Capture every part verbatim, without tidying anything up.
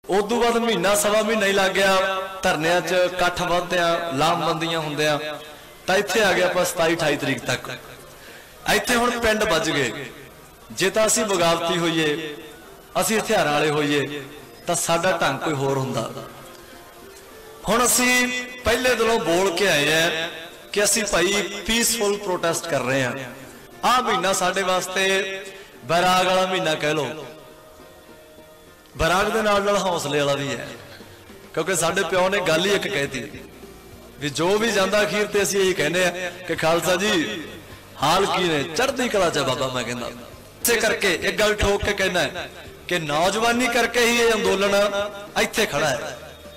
उदों बाद महीना सवा महीना ही लग गया धरनिया च कट्ठ वधदिया लामबंदियां होंदियां तां इत्थे आ गया आपां सताई अठाई तरीक तक। इत्थे हुण पिंड बज गए। जे तां असीं बगावती होईए असीं हथियारां वाले होईए तां साडा ढंग कोई होर हुंदा। हुण असीं पहले दिलों बोल के आए हैं कि असीं भाई पीसफुल प्रोटेस्ट कर रहे हैं। आ महीना साडे वास्ते बैराग वाला महीना कह लो, बैराग दे नाल नाल हौसले वाला भी है, क्योंकि साडे प्यो ने गल ही एक कहती भी जो भी जांदा अखीर ते असीं यही कहने कि खालसा जी हाल की ने चढ़दी कला च बाबा। मैं कहना इसे करके एक गल ठोक के कहना है कि नौजवानी करके ही ये आंदोलन इत्थे खड़ा है।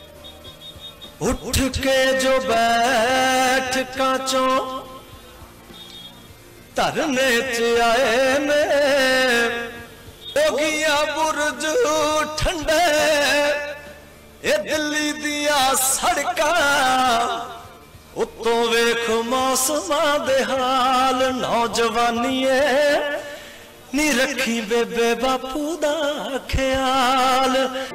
उठ के जो बैठ काचों धरने च आए ने ओगिया बुरज ठंडे ए दिल्ली दिया सड़का उत्तों वेख मौसमां दे हाल। नौजवानीए नी रखी बेबे बापू दा ख्याल।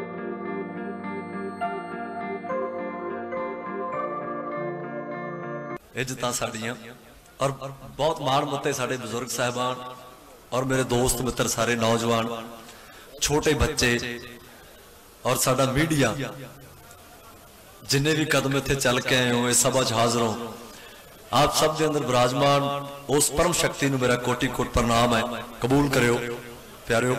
इज्जतां साडियां और बहुत माण मत्ते साडे बुजुर्ग साहबान और मेरे दोस्त मित्र सारे नौजवान छोटे बच्चे और साडा मीडिया जिन्ने भी कदम इत्थे चल के आए हो इस सभा च हाज़र हो, आप सब के अंदर विराजमान उस परम शक्ति नूं मेरा कोटि कोट प्रणाम है। कबूल करियो प्यारियो।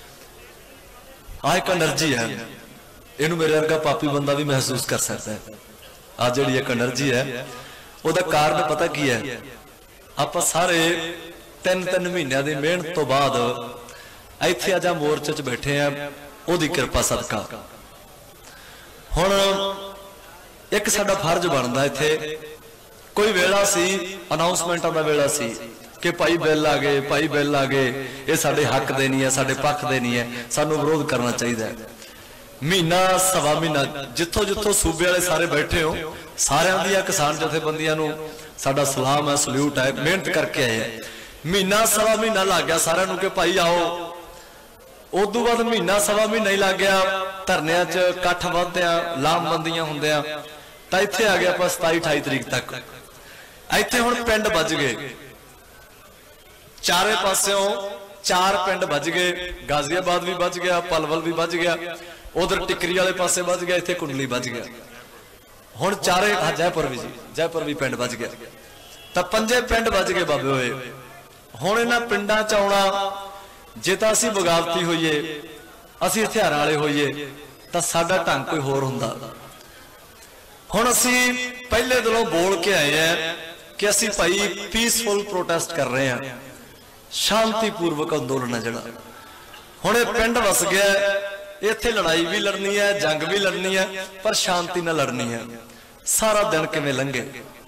आ एक एनर्जी है, इनू मेरे वर्गा पापी बंदा भी महसूस कर सकता है। आ जिहड़ी एक एनर्जी है उहदा कारण पता की है, आप सारे तीन तीन महीनों की मेहनत तो बाद इत्थे अज मोर्चे च बैठे हैं उहदी कृपा सदका। हुण एक साडा फर्ज बनदा इत्थे कोई वेला सी अनाउंसमेंटां दा वेला सी कि भाई बिल आ गए, भाई बिल आ गए, ये साडे हक दे नहीं है, साडे पक्ष दे नहीं है, सानू विरोध करना चाहिए। महीना सवा महीना जिथों जिथों सूबे वाले सारे बैठे हो सारियां दी किसान जथेबंदियां नूं साडा सलाम है, सल्यूट है, मेहनत करके आए हैं। महीना सवा महीना लग गया सारियां नूं कि भाई आओ। उदों बाद महीना सवा महीना ही लग गया धरनिया च कट्ठ वधदिया लामबंदियां होंदियां तां इत्थे आ गया आपां सताई अठाई तरीक तक। इत्थे हुण पिंड बज गए, चारे पासों चार पिंड बज गए। गाजियाबाद भी बज गया, पलवल भी बज गया, उधर टिकरी वाले पासे बज गया, इत्थे कुंडली बज गया। हुण चारे जयपुर भी जी जयपुर भी पिंड बज गया, तां पंजे पिंड बज गए बाबे होए। हुण इन्हां पिंडां च आउणा जे तां असीं बगावती होईए असीं हथियारां वाले होईए तां साडा ढंग कोई होर हुंदा। हुण असीं पहले दिलों बोल के आए हैं कि असीं भाई पीसफुल प्रोटेस्ट कर रहे हैं, शांतिपूर्वक अंदोलन है जिहड़ा। हुण इह पिंड वस गया, इत्थे लड़ाई भी लड़नी है, जंग भी लड़नी है, पर शांति नाल लड़नी है। सारा दिन किवें लंघे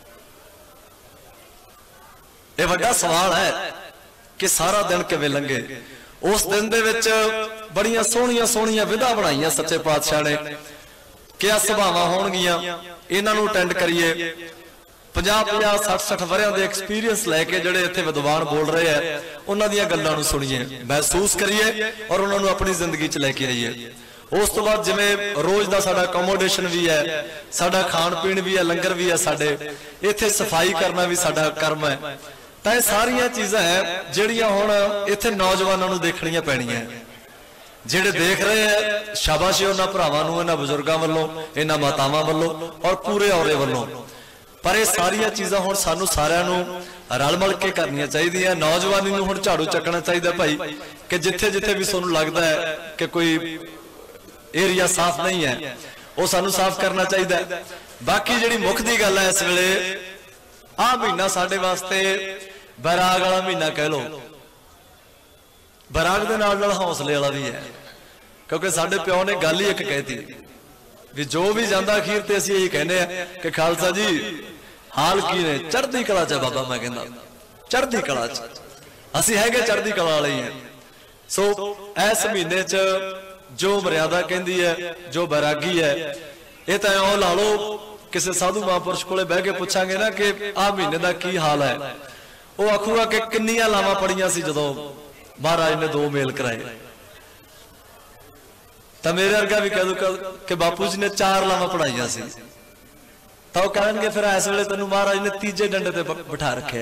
यह वड्डा सवाल है कि सारा दिन किवें लंघे। उस दिन दे विच बड़ियां सोहणियां सोहणियां विधा बनाईयां सच्चे पातशाह ने कि आ सभावां होणगियां, इन्हां नूं अटेंड करिए। पचास पचास सठ सठ वरियां दे एक्सपीरियंस लैके जिहड़े इत्थे विद्वान बोल रहे हैं उन्हां दीयां गल्लां नूं सुणीए, महसूस करिए और उन्हां नूं अपनी जिंदगी च लैके आईए। उस तो बाद जिवें रोज दा साडा अकोमोडेशन भी है, साडा खाण पीण भी है, लंगर भी है, साडे इत्थे सफाई करना भी साडा कर्म है। तां इह सारियां चीज़ां है जिहड़ियां हुण इत्थे नौजवानां नूं देखणियां पैणीਆਂ। जिहड़े देख रहे हैं शाबाशी उन्हां भरावां नूं, इन्हां बजुर्गां वल्लों, इन्हां मातावां वल्लों और पूरे औरे वल्लों। पर यह सारिया चीज़ां हुण सानू सारियां नूं रल मिल के करनियां चाहिए। नौजवानी नूं हुण झाड़ू चकना चाहिए भाई कि जिथे जिथे भी तुहानूं लगदा है कि कोई एरिया साफ नहीं है वो सानू साफ करना चाहिए। बाकी जिहड़ी मुख दी गल है इस वेले आ महीना साडे वास्ते बैराग वाला महीना कह लो, बैराग दे नाल नाल हौसले वाला भी है, क्योंकि साडे प्यो ने गल ही एक कहती भी जो भी जांदा अखीर ते असीं यही कहने कि खालसा जी हाल की ने चढ़दी कला च बाबा। मैं कहना चढ़दी कला च असीं हैगे चढ़दी कला वाले ही हैं। सो इस महीने च जो मर्यादा कहती है, जो बैरागी है, ये तो इउं ला लो किसी साधु महापुरुष को बह के पूछांगे ना कि आ महीने का की हाल है, वो आखूगा कि किन्नियां लावां पड़ियां सी जदों महाराज ने दो मेल कराए। तो मेरे वर्गा भी कह दू कि बापू जी ने चार लावां पढ़ाइया सी, तो वह कहेंगे फिर इस वेले तेन महाराज ने तीजे डंडे ते बिठा रखे।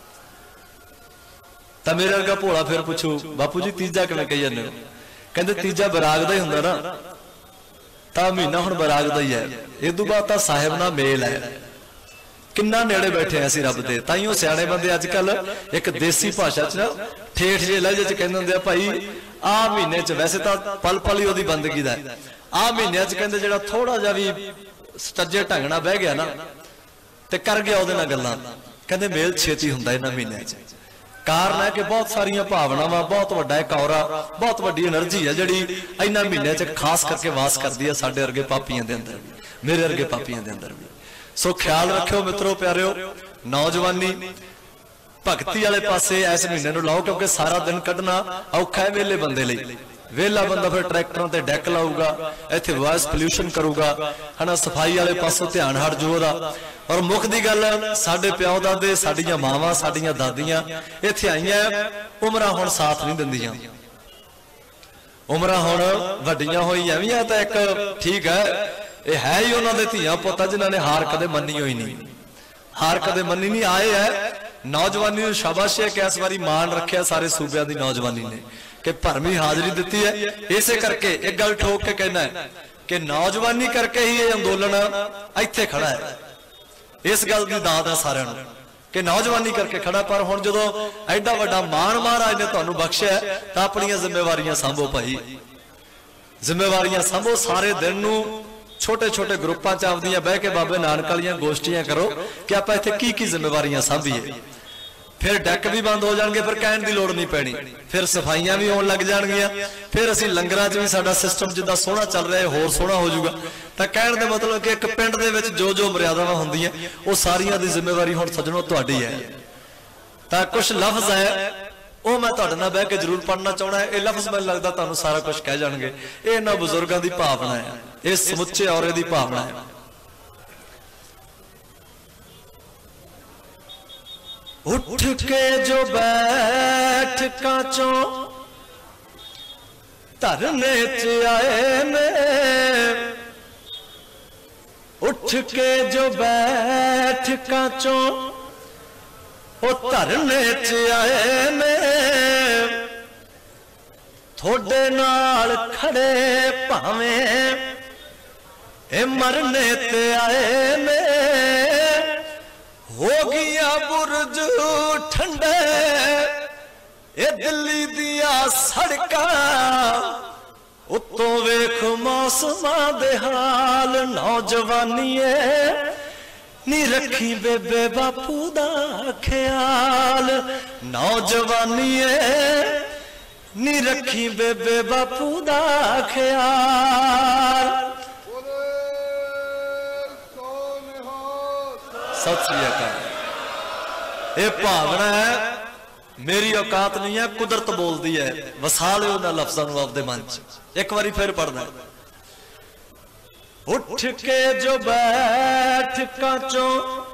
तो मेरे वर्गा भोला फिर पूछू बापू जी तीजा किवें कही जांदे हो? कहंदे तीजा बराग दा ही हुंदा ना, तो महीना हुण बराग दा ही है, इस तों बाद तां साहिब नाल मेल है। किन्ना नेड़े बैठे असीं रब दे। ताइयों सियाणे बंदे अजकल एक देसी भाषा च ना ठेठ जे लहजे च कहंदे हुंदे आ भाई आ महीने च, वैसे तां पल पल ही उहदी बंदगी दा है, आ महीने च कहंदे जिहड़ा थोड़ा जिहा भी सच्चे ढंग नाल बह गया ना ते कर गया उहदे नाल गल्लां, कहंदे मेल छेती हुंदा इन्हां महीनਿਆਂ च। कारण है कि बहुत सारिया भावनावां, बहुत वड्डा एक औरा, बहुत वड्डी एनर्जी है जिहड़ी इन्हां महीनਿਆਂ च खास करके वास करदी है साडे वर्गे पापियां दे अंदर भी, मेरे वर्गे पापियां दे अंदर भी। सो ख्याल रखियो मित्रों प्यारिओ, नौजवानी भगती वाले पासे इस महीने नूं लाओ, क्योंकि सारा दिन कढ़ना औखा है वेले बंदे लई। वेला बंदा फिर ट्रैक्टरों ते डैक लाऊगा, इत्थे वॉइस पोल्यूशन करूगा, है ना, सफाई वाले पासों ध्यान हट जूगा। और मुख दी गल साडे प्यो दादे, साडियां मावां, साडियां दादियां इत्थे आईयां, उमरां हुण साथ नहीं दिंदियां, उमरां हुण वड्डियां होईयां वी आ, तां एक ठीक है ये है ही उन्हां दे धीआं पुत्त जिन्हां ने हार कदे मन्नी होई नहीं, हार कदे मन्नी नहीं आए है। नौजवानी नूं शाबाशी है कि इस बारी मान रखिया सारे सूबे दी नौजवानी ने कि भरमी हाजरी दी है। इसे करके एक गल ठोक के कहना है कि नौजवानी करके ही ये अंदोलन इत्थे खड़ा है। इस गल की दाद है सारिਆਂ ਨੂੰ कि नौजवानी करके खड़ा। पर हुण जदों एडा वड्डा मान महाराज ने तुहानूं बख्शिया तां अपणियां जिम्मेवारियां सांभो भाई, जिम्मेवारियां सांभो। सारे दिन नूं छोटे छोटे ग्रुपां च आवदियां बह के बाबे नानक वालियां गोष्ठियां करो कि आपां इत्थे की की जिम्मेवारियां सांभीए। फिर डैक भी बंद हो जाएंगे, फिर कहने की लोड़ नहीं पैनी, फिर सफाइयां भी होने लग जाएगियां, फिर असीं लंगरां च भी साडा सिस्टम जिद्दां सोहना चल रहा है होर सोहना हो जाऊगा। तो कहने का मतलब कि एक पिंड दे विच जो जो मर्यादावां हुंदियां वो सारियां दी जिम्मेवारी हुण सज्जणों तुहाडी है। तो कुछ लफ्ज़ है वो मैं तुहाडे नाल बह के जरूर पढ़ना चाहना है। ये लफ्ज़ मैनूं लगदा तुहानूं सारा कुछ कह जाणगे। ये इन्हां बजुर्गां दी भावना है, ये समुचे औरे दी भावना है। उठ के जो बैठ कांचों धरने च आए ने, उठ के जो बैठ कांचों ओ धरने च आए ने, थोड़े नाल खड़े भावें ए मरने ते आए ने। हो गया बुरज ठंडे ए दिल्ली दिया सड़कां, उत्तों वेख मौसमां दे हाल। नौजवानीए नी रखी बेबे बापू दा ख्याल, नौजवानीए नी रखी बेबे बापू दा ख्याल। सत श्री अकाल। ये भावना है, मेरी औकात नहीं है, कुदरत बोलती है। वसा लो उन्हां लफ्ज़ां नूं आपदे मन च। एक बारी फिर पढ़ना, उठ के जो बैठ कांचों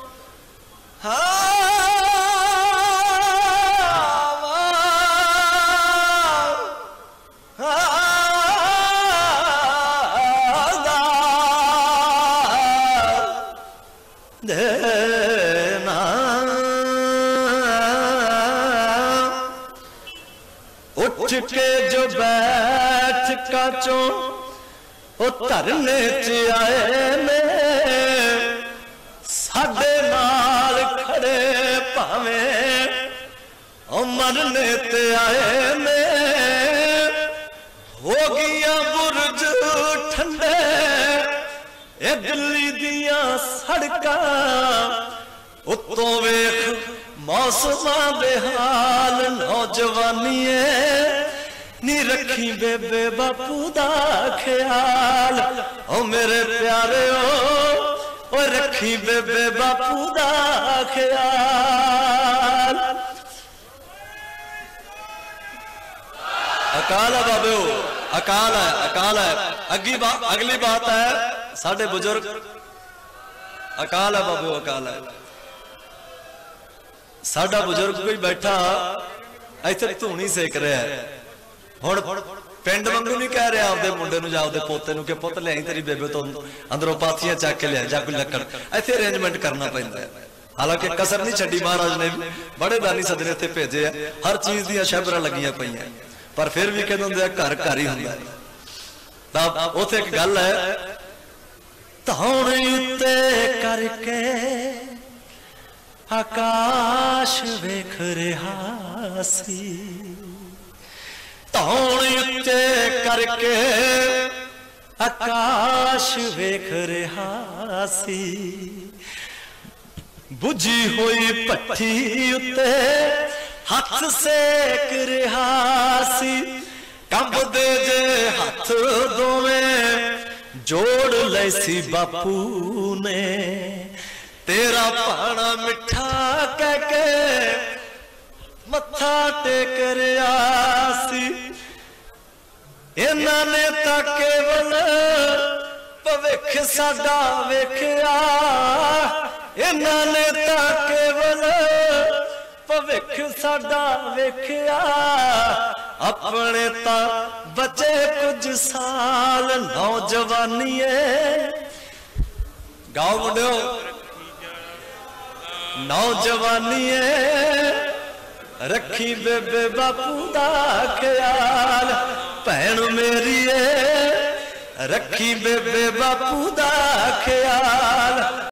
उठ के जो बैठ कांचों ओ धरने च आए ने, साडे नाल खड़े भावें ओ मरने ते आए ने। हो गया बुरज ठंडे ए दिल्ली दियां सड़कां, उत्तों वेख मौसमां दे हाल। नौजवानीए नी रखी बेबे बापू दा ख्याल। ओ मेरे प्यारे ओ रखी बेबे बापू दा ख्याल। अकाल है बाबे, अकाल है, अकाल है। अगी बात, अगली बात है साडे बुजुर्ग, अकाल है बाबे, अकाल है। साडा बुजुर्ग कोई बैठा इत्थे धूनी सेक रहा है, हुण पिंड वांगू नहीं कह रहा आपदे मुंडे नूं जां आपदे पोते नूं कि पुत लियाई तेरी बेबे तो अंदरों पाथियां चक के लिया जां कोई लक्कड़, इत्थे अरेंजमेंट करना पैंदा है। हालांकि कसर नहीं छड्डी महाराज ने भी, बड़े दानी सदने इत्थे भेजे है, हर चीज दी शहबरां लगियां पईयां, पर फिर भी कहंदे हुंदे घर घर ही हुंदा है। तां उत्थे एक गल है, धौण उत्ते करके आकाश वेख रहा सी, धौण उत्ते करके आकाश वेख रहा सी, बुझी हुई भट्ठी उत्ते हथ सेक रहा सी, कंबदे जे हथ दोवें जोड़ लैसी बापू ने, तेरा पाना मिठा कह के मत्था टेक रहा सी, इन्हां ने तां केवल भविख साडा वेखिया, इन्हां ने तां केवल भविख साडा वेखिया, अपने तां बचे कुछ साल नौजवानीए। गाओ मुंडियो, नौजवानीए रखी बेबे बापू दा ख्याल, भैन मेरी रखी बेबे बापू दा ख्याल,